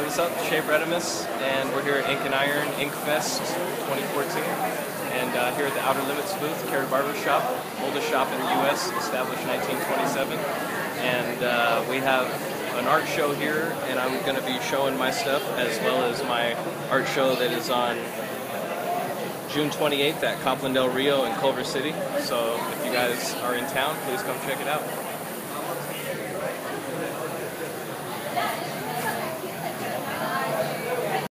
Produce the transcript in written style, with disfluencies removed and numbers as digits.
What's up? Shay, and we're here at Ink and Iron Ink Fest 2014, and here at the Outer Limits booth, Carrie Barber Shop, oldest shop in the U.S., established 1927, and we have an art show here, and I'm going to be showing my stuff as well as my art show that is on June 28th at Copland Del Rio in Culver City. So if you guys are in town, please come check it out.